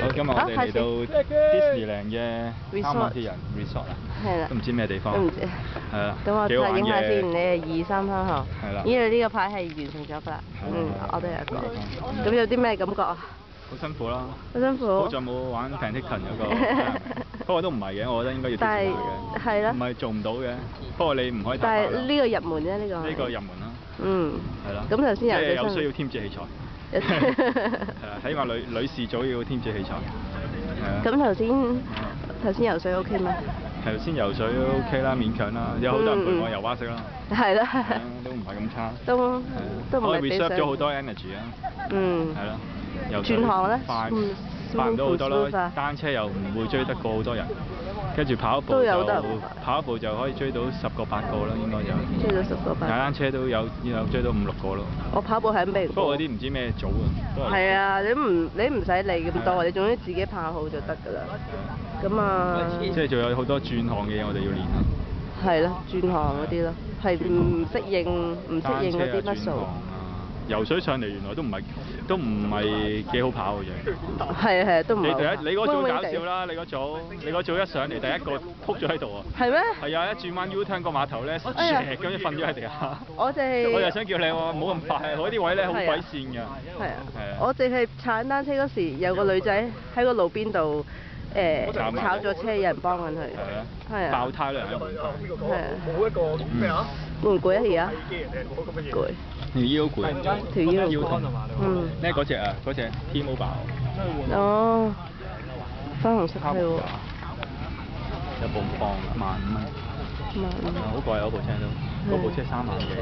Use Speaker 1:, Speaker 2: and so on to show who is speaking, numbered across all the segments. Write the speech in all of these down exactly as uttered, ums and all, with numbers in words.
Speaker 1: 今日我哋嚟到迪士尼嘅三萬鐵人 resort 啊，
Speaker 2: 係啦，
Speaker 1: 都唔知咩地方，
Speaker 2: 都唔知。
Speaker 1: 係啦，
Speaker 2: 咁我睇影下先，你係二三三號。
Speaker 1: 係啦。
Speaker 2: 因為呢個牌係完成咗㗎啦。嗯，我都有講。咁有啲咩感覺啊？
Speaker 1: 好辛苦啦！
Speaker 2: 好辛苦。
Speaker 1: 好在冇玩 Pentagon 嗰個，不過都唔係嘅，我覺得應該要支持下嘅。
Speaker 2: 係啦。
Speaker 1: 唔係做唔到嘅，不過你唔可以。
Speaker 2: 但係呢個入門啫，呢個。
Speaker 1: 呢個入門啦。
Speaker 2: 嗯。
Speaker 1: 係啦。
Speaker 2: 咁頭先游水
Speaker 1: 有需要添置器材。係啊，起碼女女士組要添置器材。係啊。咁
Speaker 2: 頭先頭先游水 OK 咩？
Speaker 1: 頭先游水 OK 啦，勉強啦，有好多人陪我游蛙式啦。
Speaker 2: 係啦。
Speaker 1: 都唔係咁差。
Speaker 2: 都都唔係。
Speaker 1: 可以 reserve 咗好多 energy 啊。
Speaker 2: 嗯。
Speaker 1: 係咯。
Speaker 2: 轉行咧，
Speaker 1: 快快唔到好多啦，單車又唔會追得過好多人，跟住跑一步就跑一步就可以追到十個八個啦，應該就
Speaker 2: 追到十個八。
Speaker 1: 踩單車都有有追到五六個咯。
Speaker 2: 我跑步係咁比。
Speaker 1: 不過嗰啲唔知咩組啊。
Speaker 2: 係啊，你唔你唔使理咁多，你總之自己跑好就得㗎啦。咁啊。
Speaker 1: 即係仲有好多轉項嘅嘢我哋要練咯。
Speaker 2: 係咯，轉項嗰啲咯，係唔適應唔適應嗰啲乜數。
Speaker 1: 游水上嚟原來都唔係都唔係幾好跑嘅啫。係啊係啊，都唔係。你第一你嗰組搞笑啦，你嗰組你嗰組一上嚟第一個撲咗喺度啊。係咩？係啊，一轉彎 U turn 個碼頭咧，咁樣瞓咗喺地下。我哋我就想叫你喎，唔好咁快，嗰啲位咧好鬼跣㗎。係啊。係啊。我淨係踩單車嗰時，有個女仔喺個路邊度誒炒咗車，有人幫緊佢。係啊。係啊。爆胎啦！係啊。冇一個咩啊？會唔攰啊？而家？攰。條腰攰，條腰腰痛。嗯。咩嗰隻啊？嗰隻 T-Mobile。哦。粉紅色係喎。有部放萬五蚊。萬五。好貴啊！嗰部車都，嗰部車三萬幾。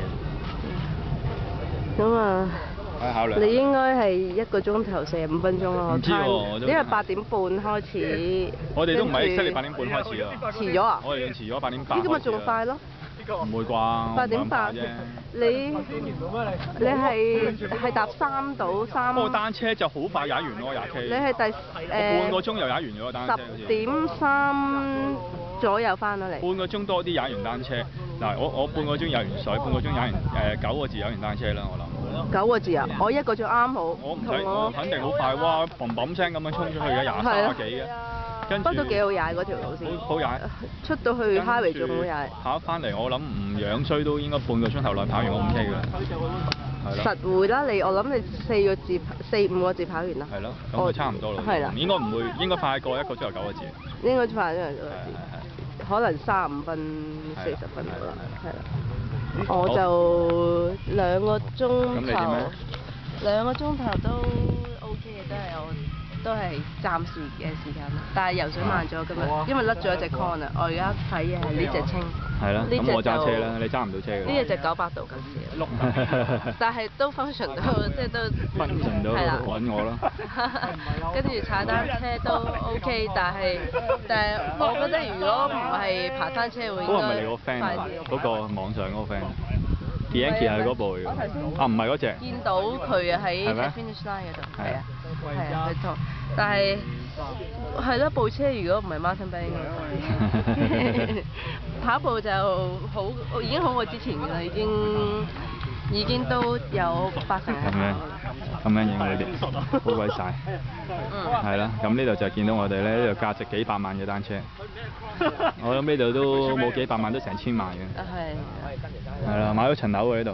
Speaker 1: 咁啊。考慮。你應該係一個鐘頭四十五分鐘咯。唔知喎，因為八點半開始。我哋都唔係七點八點半開始啊。遲咗啊？我哋遲咗八點八。呢個咪仲快咯？唔會啩？八點八啫。你你係係搭三到三。不過單車就好快踩完咯，廿 K。你係第誒。我半個鐘又踩完咗個單車。十點三左右翻到嚟。半個鐘多啲踩完單車。嗱，我我半個鐘游完水，半個鐘踩完誒九個字踩完單車啦，我諗。九個字啊！我一個鐘啱好。我唔使，我肯定好快，哇！砰砰聲咁樣衝出去嘅，廿三幾嘅。不過都幾好踩嗰條路線。好踩。出到去 highway 仲好踩。跑翻嚟我諗唔樣衰都應該半個鐘頭內跑完我五 K 㗎啦。係咯。實會啦，你我諗你四個字四五個字跑完啦。係咯，咁就差唔多啦。係啦。應該唔會，應該快過一個鐘頭九個字。應該快咗九個字。可能三十五分四十分啦，係啦。我就兩個鐘頭。兩個鐘頭都 OK 嘅，都係我。都係暫時嘅時間咯，但係游水慢咗今日，因為甩咗一隻 con 啊！我而家睇嘅係呢隻青。係啦，咁我揸車啦，你揸唔到車㗎。呢隻就九百度近視。但係都 function 到，即係都 function 到揾我咯。跟住踩單車都 OK， 但係但係我覺得如果唔係爬山車會應該快啲。嗰個係咪你個 friend 啊？嗰個網上嗰個 friend。Bianchi 係嗰部嚟㗎。啊，唔係嗰隻。見到佢啊喺 finish line 嗰度。係啊。係啊，佢同，但係係咯，部車如果唔係 mountain bike 應該跑步就好，已經好過之前㗎啦，已經已經都有八成。咁樣咁樣影你哋，好鬼晒。嗯。係啦，咁呢度就見到我哋咧，呢度價值幾百萬嘅單車。我諗呢度都冇幾百萬，都成千萬嘅。係。係啦，買咗層樓喎呢度。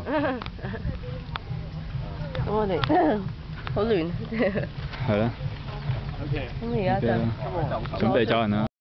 Speaker 1: 咁我哋。好亂，係啦。咁而家就準備走人啦。